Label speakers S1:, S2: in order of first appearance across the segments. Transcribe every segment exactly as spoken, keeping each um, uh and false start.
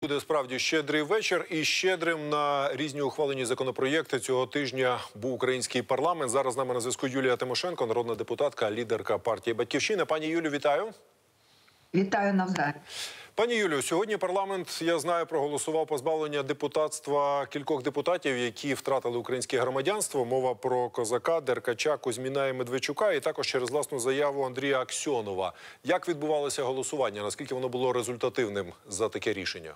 S1: Буде справді щедрий вечір, і щедрим на різні ухвалені законопроєкти цього тижня був український парламент. Зараз з нами на зв'язку Юлія Тимошенко, народна депутатка, лідерка партії «Батьківщина». Пані Юлю, вітаю.
S2: Вітаю навзаєм.
S1: Пані Юлю, сьогодні парламент, я знаю, проголосував позбавлення депутатства кількох депутатів, які втратили українське громадянство. Мова про Козака, Деркача, Кузьміна і Медведчука, і також через власну заяву Андрія Аксьонова. Як відбувалося голосування? Наскільки воно було результативним за таке рішення?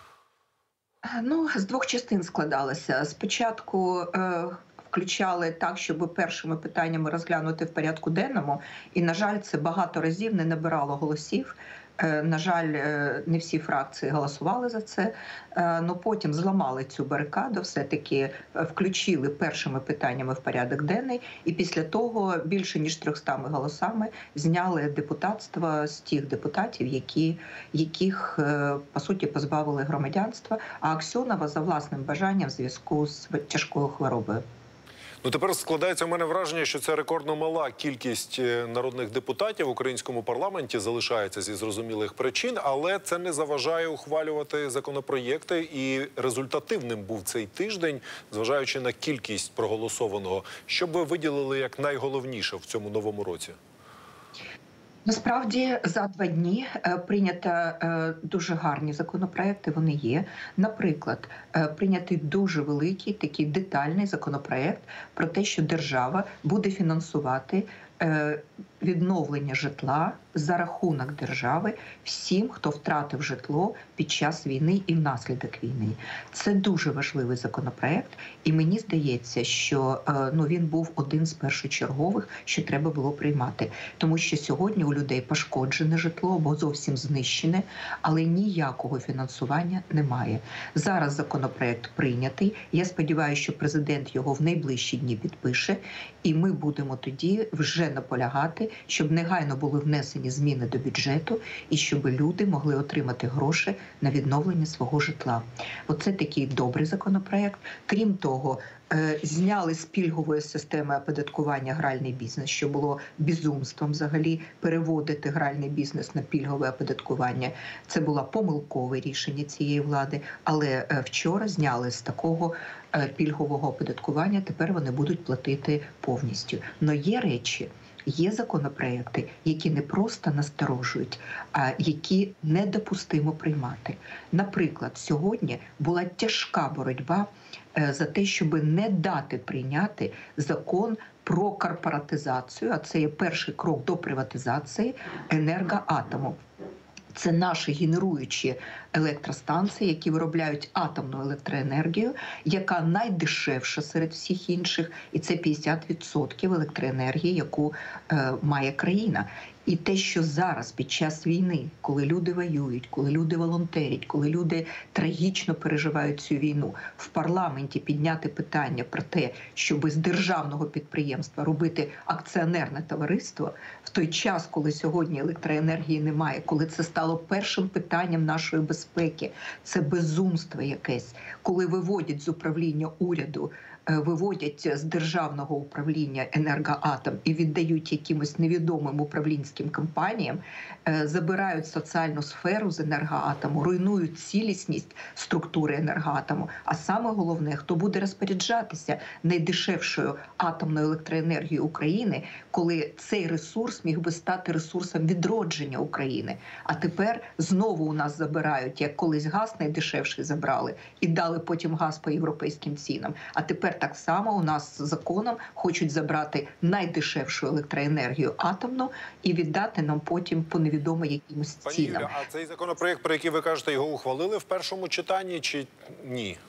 S2: Ну, з двох частин складалося. Спочатку е, включали так, щоб першими питаннями розглянути в порядку денному. І, на жаль, це багато разів не набирало голосів. На жаль, не всі фракції голосували за це, але потім зламали цю барикаду, все-таки включили першими питаннями в порядок денний, і після того більше ніж трьохстами голосами зняли депутатство з тих депутатів, які, яких, по суті, позбавили громадянства, а Аксьонова за власним бажанням в зв'язку з тяжкою хворобою.
S1: Ну, тепер складається в мене враження, що це рекордно мала кількість народних депутатів в українському парламенті, залишається зі зрозумілих причин, але це не заважає ухвалювати законопроєкти, і результативним був цей тиждень, зважаючи на кількість проголосованого. Що б ви виділили як найголовніше в цьому новому році?
S2: Насправді, за два дні прийнято дуже гарні законопроекти, вони є. Наприклад, прийнятий дуже великий, такий детальний законопроект про те, що держава буде фінансувати відновлення житла за рахунок держави всім, хто втратив житло під час війни і внаслідок війни. Це дуже важливий законопроект, і мені здається, що ну, він був один з першочергових, що треба було приймати. Тому що сьогодні у людей пошкоджене житло або зовсім знищене, але ніякого фінансування немає. Зараз законопроект прийнятий. Я сподіваюся, що президент його в найближчі дні підпише, і ми будемо тоді вже наполягати, щоб негайно були внесені зміни до бюджету і щоб люди могли отримати гроші на відновлення свого житла. Оце такий добрий законопроект. Крім того, зняли з пільгової системи оподаткування гральний бізнес, що було безумством взагалі переводити гральний бізнес на пільгове оподаткування. Це було помилкове рішення цієї влади, але вчора зняли з такого пільгового оподаткування, тепер вони будуть платити повністю. Но є речі, є законопроекти, які не просто насторожують, а які недопустимо приймати. Наприклад, сьогодні була тяжка боротьба за те, щоб не дати прийняти закон про корпоратизацію, а це є перший крок до приватизації енергоатому. Це наші генеруючі електростанції, які виробляють атомну електроенергію, яка найдешевша серед всіх інших, і це п'ятдесят відсотків електроенергії, яку е, має країна. І те, що зараз, під час війни, коли люди воюють, коли люди волонтерять, коли люди трагічно переживають цю війну, в парламенті підняти питання про те, щоб з державного підприємства робити акціонерне товариство, в той час, коли сьогодні електроенергії немає, коли це стало першим питанням нашої безпеки, це безумство якесь, коли виводять з управління уряду, виводять з державного управління енергоатом і віддають якимось невідомим управлінським компаніям, забирають соціальну сферу з енергоатому, руйнують цілісність структури енергоатому. А саме головне, хто буде розпоряджатися найдешевшою атомною електроенергією України, коли цей ресурс міг би стати ресурсом відродження України. А тепер знову у нас забирають, як колись газ найдешевший забрали і дали потім газ по європейським цінам. А тепер так само у нас законом хочуть забрати найдешевшу електроенергію атомну і віддати нам потім по невідомо якимось цінам.
S1: Пані Юля, а цей законопроект, про який ви кажете, його ухвалили в першому читанні чи ні?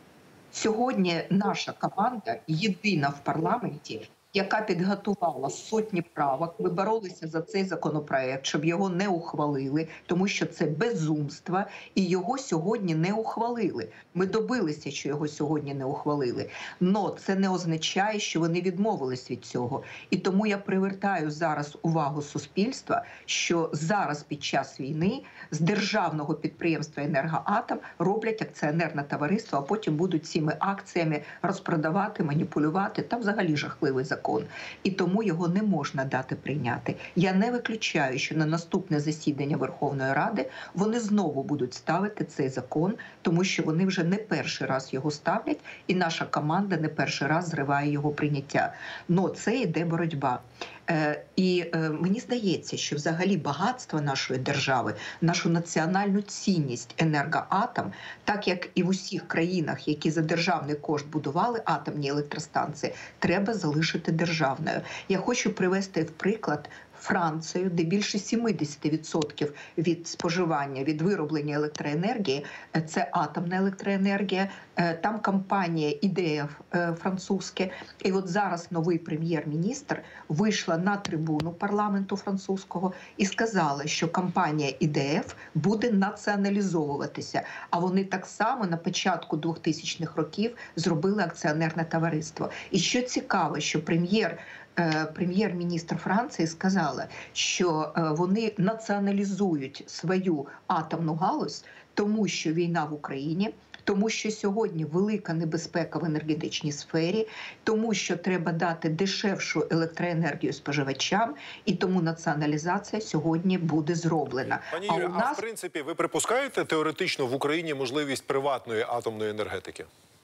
S2: Сьогодні наша команда єдина в парламенті, яка підготувала сотні правок. Ми боролися за цей законопроект, щоб його не ухвалили, тому що це безумство, і його сьогодні не ухвалили. Ми добилися, що його сьогодні не ухвалили. Но це не означає, що вони відмовились від цього. І тому я привертаю зараз увагу суспільства, що зараз під час війни з державного підприємства «Енергоатом» роблять акціонерне товариство, а потім будуть цими акціями розпродавати, маніпулювати. Та взагалі жахливий закон. закон, і тому його не можна дати прийняти. Я не виключаю, що на наступне засідання Верховної Ради вони знову будуть ставити цей закон, тому що вони вже не перший раз його ставлять, і наша команда не перший раз зриває його прийняття. Но це йде боротьба. Е, і е, мені здається, що взагалі багатство нашої держави, нашу національну цінність енергоатом, так як і в усіх країнах, які за державний кошт будували атомні електростанції, треба залишити державною. Я хочу привести в приклад Францію, де більше сімдесят відсотків від споживання, від вироблення електроенергії – це атомна електроенергія. Там компанія і ді еф французьке. І от зараз новий прем'єр-міністр вийшла на трибуну парламенту французького і сказала, що компанія і ді еф буде націоналізовуватися. А вони так само на початку двохтисячних років зробили акціонерне товариство. І що цікаво, що прем'єр Прем'єр-міністр Франції сказала, що вони націоналізують свою атомну галузь, тому що війна в Україні, тому що сьогодні велика небезпека в енергетичній сфері, тому що треба дати дешевшу електроенергію споживачам, і тому націоналізація сьогодні буде зроблена.
S1: Пані
S2: а
S1: Юлі,
S2: у
S1: а
S2: нас...
S1: в принципі, ви припускаєте теоретично в Україні можливість приватної атомної енергетики?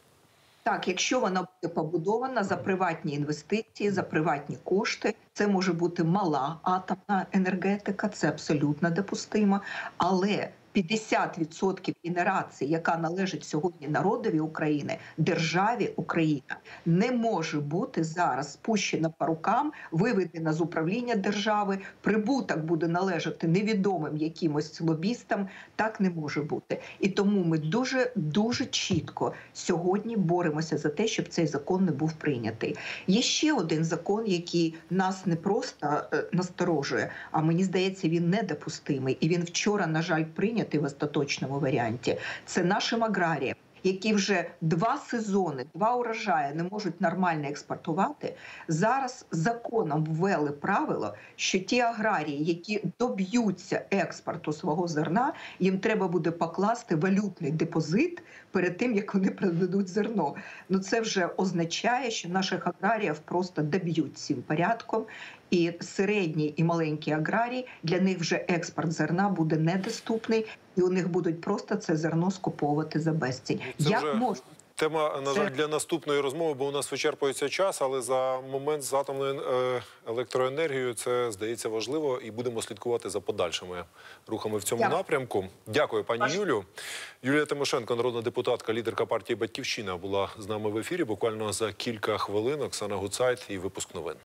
S2: Так, якщо вона буде побудована за приватні інвестиції, за приватні кошти, це може бути мала атомна енергетика, це абсолютно допустимо, але п'ятдесят відсотків генерації, яка належить сьогодні народові України, державі Україна, не може бути зараз спущена по рукам, виведена з управління держави, прибуток буде належати невідомим якимось лобістам, так не може бути. І тому ми дуже-дуже чітко сьогодні боремося за те, щоб цей закон не був прийнятий. Є ще один закон, який нас не просто насторожує, а мені здається, він недопустимий. І він вчора, на жаль, прийнятий в остаточному варіанті. Це нашим аграріям, які вже два сезони, два урожаї не можуть нормально експортувати, зараз законом ввели правило, що ті аграрії, які доб'ються експорту свого зерна, їм треба буде покласти валютний депозит перед тим, як вони приведуть зерно. Ну це вже означає, що наших аграріїв просто доб'ють цим порядком, і середній і маленький аграрій, для них вже експорт зерна буде недоступний, і у них будуть просто це зерно скуповувати за безцінь.
S1: Це
S2: Як
S1: вже
S2: можна?
S1: Тема, на жаль, для наступної розмови, бо у нас вичерпується час, але за момент з атомною е, електроенергією це, здається, важливо, і будемо слідкувати за подальшими рухами в цьому
S2: Дякую.
S1: напрямку. Дякую, пані
S2: Ваш...
S1: Юлю. Юлія Тимошенко, народна депутатка, лідерка партії «Батьківщина», була з нами в ефірі. Буквально за кілька хвилин Оксана Гуцайт і випуск новин.